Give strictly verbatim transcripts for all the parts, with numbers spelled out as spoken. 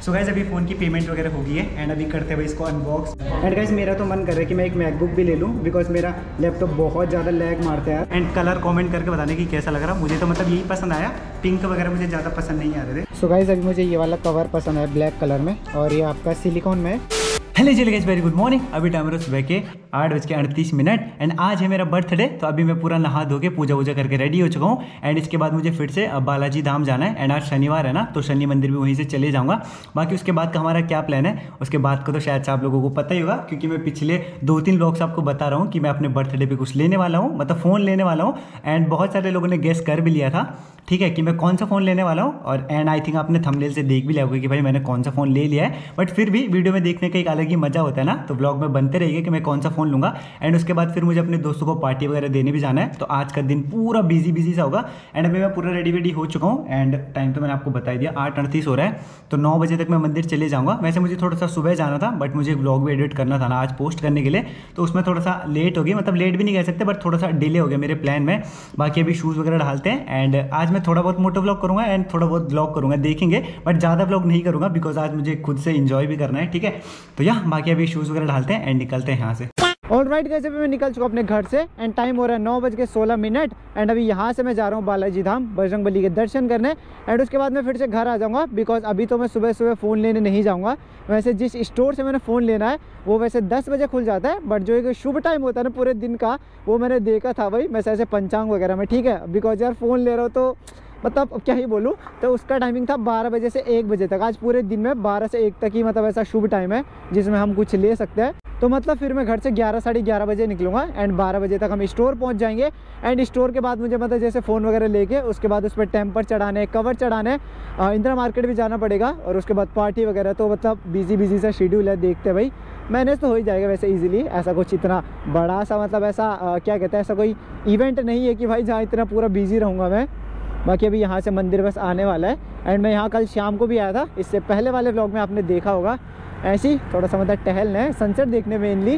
सो guys अभी phone की payment वगैरह हो गई है एंड अभी करते हुए इसको अनबॉक्स। एंड गाइस मेरा तो मन कर रहा है कि मैं एक मैकबुक भी ले लूँ बिकॉज मेरा लैपटॉप बहुत ज़्यादा लैग मारता है। एंड कलर कमेंट करके बताने की कैसा लग रहा, मुझे तो मतलब यही पसंद आया, पिंक वगैरह मुझे ज़्यादा पसंद नहीं आ रहे थे। सो गाइस अभी मुझे ये वाला कवर पसंद है ब्लैक कलर में और ये आपका सिलिकॉन में। हेलो जी गाइस, वेरी गुड मॉर्निंग। अभी टाइम है सुबह के आठ बज के अड़तीस मिनट एंड आज है मेरा बर्थडे। तो अभी मैं पूरा नहा धो के पूजा वूजा करके रेडी हो चुका हूँ एंड इसके बाद मुझे फिर से बालाजी धाम जाना है एंड आज शनिवार है ना, तो शनि मंदिर भी वहीं से चले जाऊँगा। बाकी उसके बाद का हमारा क्या प्लान है उसके बाद को तो शायद से आप लोगों को पता ही होगा, क्योंकि मैं पिछले दो तीन ब्लॉग्स आपको बता रहा हूँ कि मैं अपने बर्थडे पर कुछ लेने वाला हूँ, मतलब फ़ोन लेने वाला हूँ। एंड बहुत सारे लोगों ने गेस कर भी लिया था, ठीक है, कि मैं कौन सा फ़ोन लेने वाला हूँ। और एंड आई थिंक आपने थंबनेल से देख भी लिया होगा कि भाई मैंने कौन सा फ़ोन ले लिया है, बट फिर भी वीडियो में देखने का एक अलग ही मज़ा होता है ना, तो ब्लॉग में बनते रहिए कि मैं कौन सा फ़ोन लूँगा। एंड उसके बाद फिर मुझे अपने दोस्तों को पार्टी वगैरह देने भी जाना है, तो आज का दिन पूरा बिजी बिजी सा होगा। एंड अभी मैं पूरा रेडी वेडी हो चुका हूँ एंड टाइम तो मैंने आपको बता दिया आठ अड़तीस हो रहा है, तो नौ बजे तक मैं मंदिर चले जाऊँगा। वैसे मुझे थोड़ा सा सुबह जाना था बट मुझे ब्लॉग भी एडिट करना था ना आज पोस्ट करने के लिए, तो उसमें थोड़ा सा लेट हो गया, मतलब लेट भी नहीं कह सकते बट थोड़ा सा डिले हो गया मेरे प्लान में। बाकी अभी शूज़ वगैरह डालते हैं एंड आज मैं थोड़ा बहुत मोटो ब्लॉग करूँगा एंड थोड़ा बहुत ब्लॉग करूँगा, देखेंगे, बट ज़्यादा ब्लॉग नहीं करूँगा बिकॉज आज मुझे खुद से इंजॉय भी करना है, ठीक है। तो या बाकी अभी शूज़ वगैरह डालते हैं एंड निकलते हैं यहाँ से। ऑल राइट गाइस, अभी मैं निकल चुका अपने घर से एंड टाइम हो रहा है नौ बज के सोलह मिनट एंड अभी यहाँ से मैं जा रहा हूँ बालाजी धाम बजरंगबली के दर्शन करने एंड उसके बाद मैं फिर से घर आ जाऊँगा बिकॉज अभी तो मैं सुबह सुबह फ़ोन लेने नहीं जाऊँगा। वैसे जिस स्टोर से मैंने फ़ोन लेना है वो वैसे दस बजे खुल जाता है, बट जो एक शुभ टाइम होता है ना पूरे दिन का, वो मैंने देखा था भाई मैं ऐसे पंचांग वगैरह में, ठीक है, बिकॉज यार फ़ोन ले रहा हूँ तो मतलब अब क्या ही बोलूँ, तो उसका टाइमिंग था बारह बजे से एक बजे तक। आज पूरे दिन में बारह से एक तक ही मतलब ऐसा शुभ टाइम है जिसमें हम कुछ ले सकते हैं। तो मतलब फिर मैं घर से ग्यारह साढ़े ग्यारह बजे निकलूँगा एंड बारह बजे तक हम स्टोर पहुंच जाएंगे एंड स्टोर के बाद मुझे मतलब जैसे फ़ोन वगैरह लेके उसके बाद उस पर टेम्पर चढ़ाने, कवर चढ़ाने, इंदिरा मार्केट भी जाना पड़ेगा और उसके बाद पार्टी वगैरह। तो मतलब बिजी बिजी सा शेड्यूल है, देखते भाई मैनेज तो हो ही जाएगा वैसे ईजिली। ऐसा कुछ इतना बड़ा सा मतलब ऐसा आ, क्या कहते हैं, ऐसा कोई इवेंट नहीं है कि भाई जहाँ इतना पूरा बिजी रहूँगा मैं। बाकी अभी यहाँ से मंदिर बस आने वाला है एंड मैं यहाँ कल शाम को भी आया था, इससे पहले वाले व्लॉग में आपने देखा होगा, ऐसे ही थोड़ा सा मतलब टहलना है, सनसेट देखने मेनली।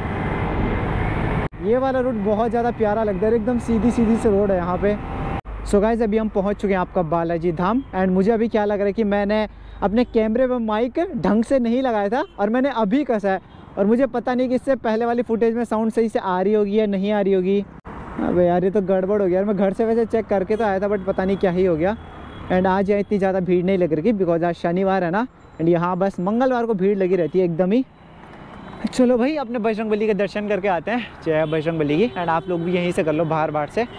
ये वाला रूट बहुत ज़्यादा प्यारा लगता है, एकदम सीधी सीधी से रोड है यहाँ पे। सो गाइस अभी हम पहुँच चुके हैं आपका बालाजी धाम एंड मुझे अभी क्या लग रहा है कि मैंने अपने कैमरे में माइक ढंग से नहीं लगाया था और मैंने अभी कसा है और मुझे पता नहीं कि इससे पहले वाली फुटेज में साउंड सही से आ रही होगी या नहीं आ रही होगी। अबे यार ये तो गड़बड़ हो गया यार, मैं घर से वैसे चेक करके तो आया था बट पता नहीं क्या ही हो गया। एंड आज यहाँ इतनी ज़्यादा भीड़ नहीं लग रही बिकॉज आज शनिवार है ना एंड यहाँ बस मंगलवार को भीड़ लगी रहती है एकदम ही। चलो भाई अपने बजरंगबली के दर्शन करके आते हैं, जय बजरंगबली की। एंड आप लोग भी यहीं से कर लो बाहर बाहर से,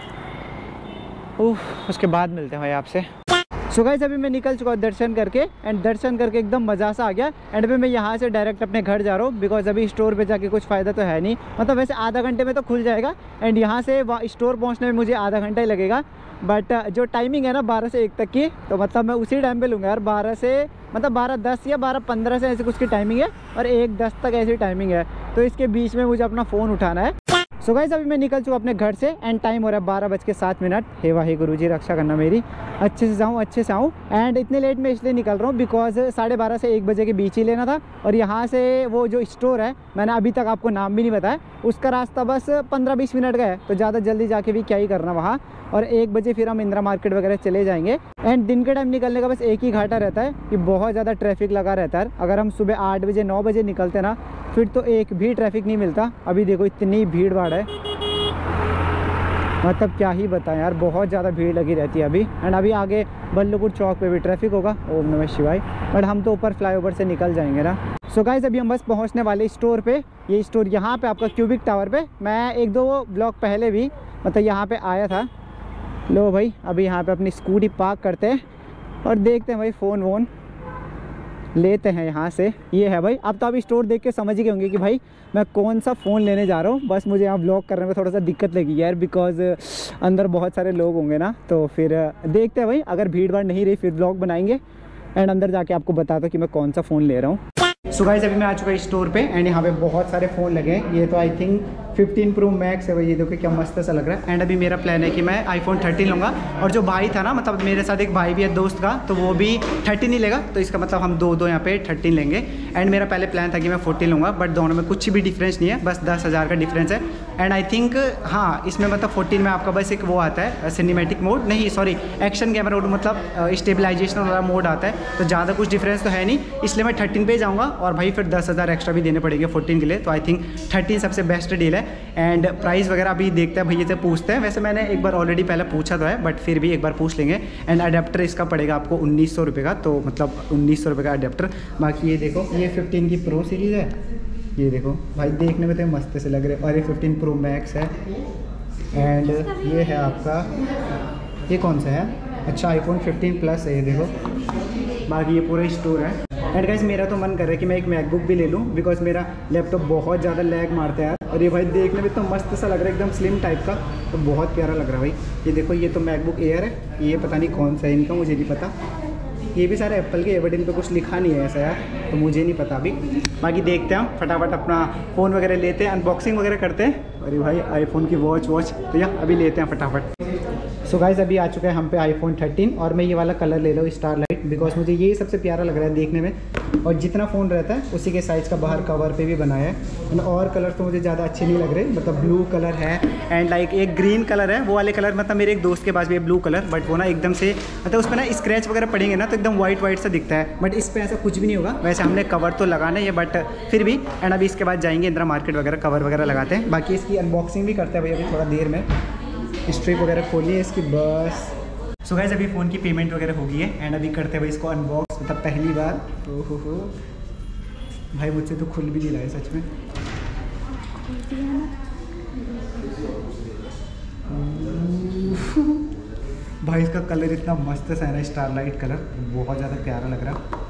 उफ उसके बाद मिलते हैं भाई आपसे। सो गाइस अभी मैं निकल चुका हूँ दर्शन करके एंड दर्शन करके एकदम मज़ा सा आ गया एंड अभी मैं यहाँ से डायरेक्ट अपने घर जा रहा हूँ बिकॉज अभी स्टोर पे जाके कुछ फ़ायदा तो है नहीं, मतलब वैसे आधा घंटे में तो खुल जाएगा एंड यहाँ से स्टोर पहुँचने में मुझे आधा घंटा ही लगेगा। बट जो टाइमिंग है ना बारह से एक तक की, तो मतलब मैं उसी टाइम पे लूँगा यार, बारह से मतलब बारह दस या बारह पंद्रह से ऐसे कुछ की टाइमिंग है और एक दस तक ऐसी टाइमिंग है, तो इसके बीच में मुझे अपना फ़ोन उठाना है। सो गाइस अभी मैं निकल चुका अपने घर से एंड टाइम हो रहा है बारह बज के सात मिनट। हे वाहे गुरु जी रक्षा करना मेरी, अच्छे से जाऊँ अच्छे से आऊँ। एंड इतने लेट में इसलिए निकल रहा हूँ बिकॉज साढ़े बारह से एक बजे के बीच ही लेना था और यहाँ से वो जो स्टोर है मैंने अभी तक आपको नाम भी नहीं बताया, उसका रास्ता बस पंद्रह बीस मिनट का है, तो ज़्यादा जल्दी जाके भी क्या ही करना वहाँ। और एक बजे फिर हम इंदिरा मार्केट वगैरह चले जाएंगे एंड दिन के टाइम निकलने का बस एक ही घाटा रहता है कि बहुत ज़्यादा ट्रैफिक लगा रहता है। अगर हम सुबह आठ बजे नौ बजे निकलते ना फिर तो एक भी ट्रैफिक नहीं मिलता। अभी देखो इतनी भीड़ भाड़ है, मतलब क्या ही बताएं यार, बहुत ज़्यादा भीड़ लगी रहती है अभी। एंड अभी आगे बल्लभपुर चौक पे भी ट्रैफिक होगा, ओम नमः शिवाय, बट हम तो ऊपर फ्लाईओवर से निकल जाएंगे ना। सो गाइस अभी हम बस पहुंचने वाले स्टोर पे। ये स्टोर यहाँ पे आपका क्यूबिक टावर पे, मैं एक दो ब्लॉक पहले भी मतलब यहाँ पे आया था। लो भाई अभी यहाँ पे अपनी स्कूटी पार्क करते हैं और देखते हैं भाई फ़ोन वोन लेते हैं यहाँ से। ये है भाई, अब तो अभी स्टोर देख के समझ ही गए होंगे कि भाई मैं कौन सा फ़ोन लेने जा रहा हूँ। बस मुझे यहाँ ब्लॉग करने में थोड़ा सा दिक्कत लगी यार बिकॉज अंदर बहुत सारे लोग होंगे ना, तो फिर देखते हैं भाई, अगर भीड़ भाड़ नहीं रही फिर ब्लॉग बनाएंगे एंड अंदर जाके आपको बताता हूँ कि मैं कौन सा फ़ोन ले रहा हूँ। सो गाइस अभी मैं आ चुका स्टोर पे एंड यहाँ पे बहुत सारे फ़ोन लगे हैं। ये तो I think fifteen Pro Max है भाई, ये देखो क्या मस्त सा लग रहा है। एंड अभी मेरा प्लान है कि मैं आईफोन थर्टीन लूँगा और जो भाई था ना, मतलब मेरे साथ एक भाई भी है दोस्त का, तो वो भी थर्टीन ही लेगा, तो इसका मतलब हम दो दो यहाँ पे थर्टीन लेंगे। एंड मेरा पहले प्लान था कि मैं फोर्टीन लूँगा, बट दोनों में कुछ भी डिफरेंस नहीं है, बस दस हज़ार का डिफरेंस है। एंड आई थिंक हाँ इसमें मतलब फोर्टीन में आपका बस एक वो आता है सिनेमैटिक मोड, नहीं सॉरी एक्शन कैमरा मोड, मतलब स्टेबलाइजेशन वाला मोड आता है, तो ज़्यादा कुछ डिफरेंस तो है नहीं, इसलिए मैं थर्टीन पे जाऊँगा। और भाई फिर दस हज़ार एक्स्ट्रा भी देने पड़ेंगे फोर्टीन के लिए, तो आई थिंक थर्टीन सबसे बेस्ट डील है। एंड प्राइस वगैरह अभी देखते हैं, भैया से पूछते हैं, वैसे मैंने एक बार ऑलरेडी पहले पूछा तो है, बट फिर भी एक बार पूछ लेंगे। एंड अडेप्टर इसका पड़ेगा आपको उन्नीस सौ रुपये का, तो मतलब उन्नीस सौ रुपये का अडेप्टर। बाकी ये देखो ये फिफ्टीन की प्रो सीरीज़ है, ये देखो भाई देखने में तो मस्त से लग रहे हैं, और ये फिफ्टीन प्रो मैक्स है। एंड ये है आपका, ये कौन सा है, अच्छा आईफोन फिफ्टीन प्लस है ये देखो। बाकी ये पूरा स्टोर है। एंड गाइस मेरा तो मन कर रहा है कि मैं एक मैकबुक भी ले लूँ, बिकॉज मेरा लैपटॉप बहुत ज़्यादा लैग मारता है यार। और ये भाई देखने में तो मस्त सा लग रहा है, एकदम स्लिम टाइप का, तो बहुत प्यारा लग रहा है भाई। ये देखो ये तो मैकबुक एयर है, ये पता नहीं कौन सा है इनका, मुझे नहीं पता। ये भी सारे एप्पल के, एवरडीन पे कुछ लिखा नहीं है ऐसा यार, तो मुझे नहीं पता अभी। बाकी देखते हैं हम फटाफट अपना फ़ोन वगैरह लेते हैं, अनबॉक्सिंग वगैरह करते हैं। अरे भाई आईफोन की वॉच वॉच तो या अभी लेते हैं फटाफट। सो so गाइस अभी आ चुका है हम पे आईफोन थर्टीन, और मैं ये वाला कलर ले लूँ स्टार लाइट, बिकॉज मुझे यही सबसे प्यारा लग रहा है देखने में। और जितना फ़ोन रहता है उसी के साइज़ का बाहर कवर पे भी बनाया है। एंड और कलर तो मुझे ज़्यादा अच्छे नहीं लग रहे, मतलब ब्लू कलर है एंड लाइक एक ग्रीन कलर है, वो वाले कलर मतलब मेरे एक दोस्त के पास भी है ब्लू कलर, बट वो ना एकदम से मतलब उसमें ना स्क्रैच वगैरह पड़ेंगे ना तो एकदम वाइट वाइट सा दिखता है, बट इस पर ऐसा कुछ भी नहीं होगा। वैसे हमने कवर तो लगाना है बट फिर भी। एंड अभी इसके बाद जाएंगे इंदिरा मार्केट वगैरह कवर वगैरह लगाते हैं। बाकी इसकी अनबॉक्सिंग भी करते हैं भैया अभी थोड़ा देर में, स्ट्रिप वगैरह खोली है इसकी बस। सो गाइस अभी फ़ोन की पेमेंट वगैरह हो गई है एंड अभी करते हुए इसको अनबॉक्स, मतलब पहली बार। ओ हो हो भाई मुझसे तो खुल भी नहीं रहा है सच में। भाई इसका कलर इतना मस्त सा है ना, स्टार लाइट कलर, बहुत ज़्यादा प्यारा लग रहा है।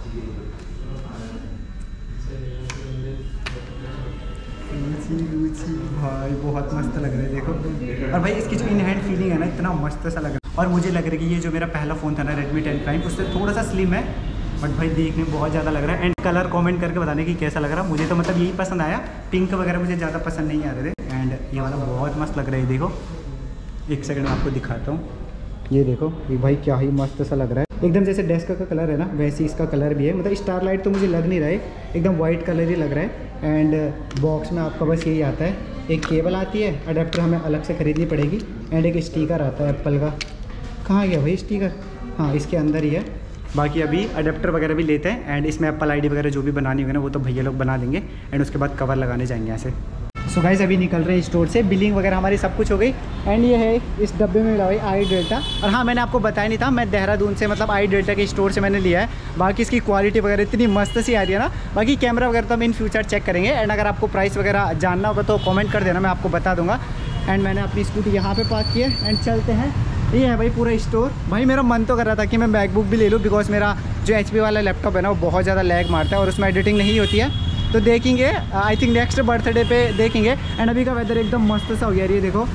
भाई बहुत मस्त लग रहा है देखो। और भाई इसकी जो इन हैंड फीलिंग है ना इतना मस्त सा लग रहा है। और मुझे लग रहा है कि ये जो मेरा पहला फ़ोन था ना रेडमी टेन प्राइम, उससे थोड़ा सा स्लिम है, बट भाई देखने में बहुत ज़्यादा लग रहा है। एंड कलर कमेंट करके बताने की कैसा लग रहा है। मुझे तो मतलब यही पसंद आया, पिंक वगैरह मुझे ज़्यादा पसंद नहीं आ रहे थे। एंड ये वाला बहुत मस्त लग रहा है, देखो एक सेकंड में आपको दिखाता हूँ। ये देखो ये भाई क्या ही मस्त सा लग रहा है, एकदम जैसे डेस्क का कलर है ना वैसे इसका कलर भी है। मतलब स्टार लाइट तो मुझे लग नहीं रहा है, एकदम वाइट कलर ही लग रहा है। एंड बॉक्स में आपका बस यही आता है, एक केबल आती है, अडेप्टर हमें अलग से ख़रीदनी पड़ेगी, एंड एक स्टिकर आता है एप्पल का। कहाँ गया भाई स्टिकर, हाँ इसके अंदर ही है। बाकी अभी अडेप्टर वगैरह भी लेते हैं एंड इसमें एप्पल आईडी वगैरह जो भी बनानी होगी ना वो तो भैया लोग बना देंगे। एंड उसके बाद कवर लगाने जाएंगे यहाँ से। सो गाइस अभी निकल रहे हैं स्टोर से, बिलिंग वगैरह हमारी सब कुछ हो गई। एंड ये है इस डब्बे में मिला हुआ आई डेल्टा। और हाँ मैंने आपको बताया नहीं था, मैं देहरादून से मतलब आई डेल्टा के स्टोर से मैंने लिया है। बाकी इसकी क्वालिटी वगैरह इतनी मस्त सी आ रही है ना। बाकी कैमरा वगैरह तो हम इन फ्यूचर चेक करेंगे। एंड अगर आपको प्राइस वगैरह जानना होगा तो कॉमेंट कर देना, मैं आपको बता दूँगा। एंड मैंने अपनी स्कूटी यहाँ पर पार्क की है एंड चलते हैं। ये है भाई पूरा स्टोर। भाई मेरा मन तो कर रहा था कि मैं मैकबुक भी ले लूँ, बिकॉज मेरा जो एच पी वाला लैपटॉप है ना वो बहुत ज़्यादा लैग मारता है और उसमें एडिटिंग नहीं होती है। तो देखेंगे आई थिंक नेक्स्ट बर्थडे पे देखेंगे। एंड अभी का वेदर एकदम मस्त सा हो गया, ये देखो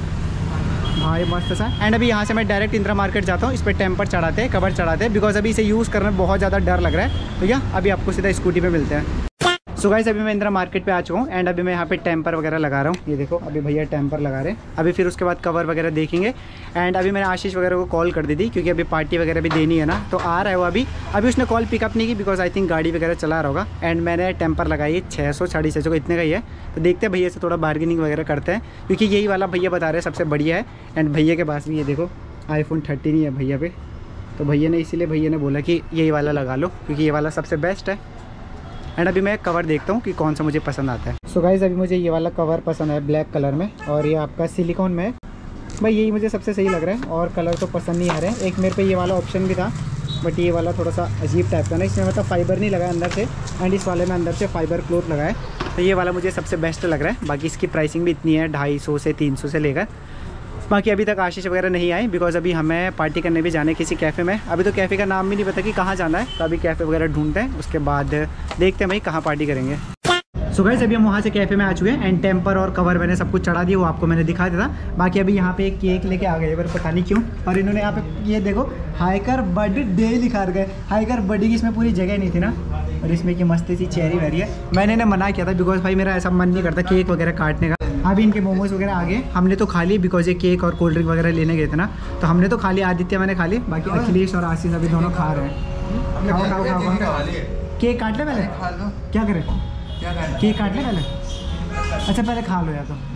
भाई मस्त सा। एंड अभी यहाँ से मैं डायरेक्ट इंदिरा मार्केट जाता हूँ, इस पर टेम्पर चढ़ाते हैं, कवर चढ़ाते हैं, बिकॉज अभी इसे यूज़ करने में बहुत ज़्यादा डर लग रहा है। तो या अभी आपको सीधा स्कूटी पे मिलते हैं। सो गाइस अभी मैं इंदिरा मार्केट पे आ चुका हूँ एंड अभी मैं यहाँ पे टेम्पर वगैरह लगा रहा हूँ। ये देखो अभी भैया टेम्पर लगा रहे हैं। अभी फिर उसके बाद कवर वगैरह देखेंगे। एंड अभी मैंने आशीष वगैरह को कॉल कर दी थी क्योंकि अभी पार्टी वगैरह भी देनी है ना, तो आ रहा है वो अभी। अभी उसने कॉल पिकअप नहीं की बिकॉज आई थिंक गाड़ी वगैरह चला रहा होगा। एंड मैंने टेम्पर लगाई है छः सौ साढ़े छः सौ का, इतने का ही है। तो देखते हैं भैया से थोड़ा बार्गेनिंग वगैरह करते हैं, क्योंकि यही वाला भैया बता रहे हैं सबसे बढ़िया है। एंड भैया के पास भी ये देखो आईफोन थर्टीन ही है भैया पे, तो भैया ने इसीलिए भैया ने बोला कि यही वाला लगा लो क्योंकि ये वाला सबसे बेस्ट है। एंड अभी मैं कवर देखता हूँ कि कौन सा मुझे पसंद आता है। सो गाइस अभी मुझे ये वाला कवर पसंद है ब्लैक कलर में, और ये आपका सिलिकॉन में है। भाई यही मुझे सबसे सही लग रहा है, और कलर तो पसंद नहीं आ रहे हैं। एक मेरे पे ये वाला ऑप्शन भी था, बट ये वाला थोड़ा सा अजीब टाइप का ना, इसमें मतलब फाइबर नहीं लगा अंदर से, एंड इस वाले में अंदर से फाइबर क्लोथ लगा है। तो ये वाला मुझे सबसे बेस्ट लग रहा है। बाकी इसकी प्राइसिंग भी इतनी है, ढाई सौ से तीन सौ से लेकर। बाकी अभी तक आशीष वगैरह नहीं आए, बिकॉज अभी हमें पार्टी करने भी जाने किसी कैफ़े में। अभी तो कैफ़े का नाम भी नहीं पता कि कहाँ जाना है, तो अभी कैफ़े वगैरह ढूंढते हैं, उसके बाद देखते हैं भाई कहाँ पार्टी करेंगे। सो गाइस अभी हम वहाँ से कैफ़े में आ चुके हैं एंड टेम्पर और कवर मैंने सब कुछ चढ़ा दिया, वो आपको मैंने दिखा दिया था। बाकी अभी यहाँ पे एक केक लेके आ गए, पर पता नहीं क्यों। और इन्होंने यहाँ पे ये देखो हाइकर बर्थडे लिखा गए। हाइकर बर्थडे की इसमें पूरी जगह नहीं थी ना, और इसमें की मस्ती सी चेरी वरी है। मैंने इन्हें मना किया था बिकॉज भाई मेरा ऐसा मन नहीं करता केक वगैरह काटने का। अभी इनके मोमोज वगैरह आ गए, हमने तो खा ली बिकॉज ये केक और कोल्ड ड्रिंक वगैरह लेने गए थे ना, तो हमने तो खा लिया। आदित्य मैंने खा ली, बाकी अखिलेश और आशीष अभी दोनों खा रहे हैं। खाओ खाओ खाओ, केक काट ले पहले, क्या करें केक काट ले पहले। अच्छा पहले खा लो या तो।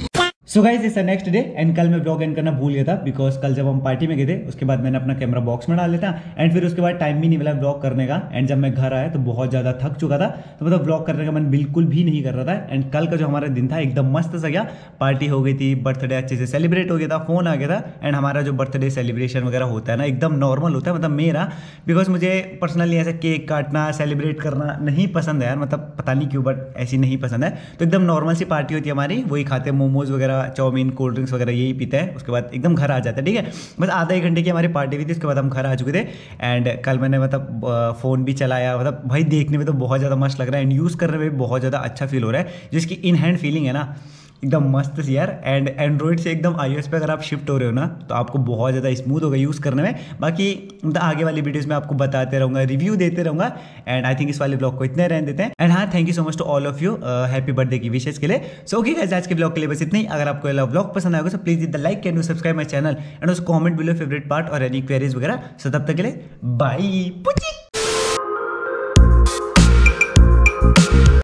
So guys it's next day and कल मैं ब्लॉग एंड करना भूल गया था बिकॉज कल जब हम पार्टी में गए थे उसके बाद मैंने अपना कैमरा बॉक्स में डाल लेता एंड फिर उसके बाद टाइम भी नहीं मिला ब्लॉग करने का। एंड जब मैं घर आया तो बहुत ज़्यादा थक चुका था, तो मतलब ब्लॉग करने का मन बिल्कुल भी नहीं कर रहा था। एंड कल का जो हमारा दिन था एकदम मस्त सा गया, पार्टी हो गई थी, बर्थडे अच्छे से सेलिब्रेट हो गया था, फोन आ गया था। एंड हमारा जो बर्थडे सेलिब्रेशन वगैरह होता है ना एकदम नॉर्मल होता है, मतलब मेरा, बिकॉज मुझे पर्सनली ऐसा केक काटना सेलिब्रेट करना नहीं पसंद है यार, मतलब पता नहीं क्यों बट ऐसी नहीं पसंद है। तो एकदम नॉर्मल सी पार्टी होती है हमारी, वही खाते हैं मोमोज वगैरह, चाउमीन, कोल्ड ड्रिंक्स वगैरह यही पीते हैं, उसके बाद एकदम घर आ जाता है। ठीक है, बस आधा एक घंटे की हमारी पार्टी हुई थी, उसके बाद हम घर आ चुके थे। एंड कल मैंने मतलब फ़ोन भी चलाया, मतलब भाई देखने में तो बहुत ज़्यादा मस्त लग रहा है एंड यूज़ करने में भी बहुत ज़्यादा अच्छा फील हो रहा है। जिसकी इन हैंड फीलिंग है ना एकदम मस्त सी यार। एंड एंड्रॉइड से एकदम आईओएस पे अगर आप शिफ्ट हो रहे हो ना तो आपको बहुत ज़्यादा स्मूथ होगा यूज़ करने में। बाकी मतलब आगे वाली वीडियोस में आपको बताते रहूँगा, रिव्यू देते रहूँगा। एंड आई थिंक इस वाले ब्लॉग को इतने रहने देते हैं। एंड हाँ, thank you so much to all of you, happy birthday की विशेष के लिए। सो ओके गाइस, आज के ब्लॉग के लिए बस इतना ही। अगर आपको ये ब्लॉग पसंद आएगा तो please the like can you subscribe my channel and उस कॉमेंट बिलो फेवरेट पार्ट और एनी क्वेरीज वगैरह। सो तब तक के लिए बाय।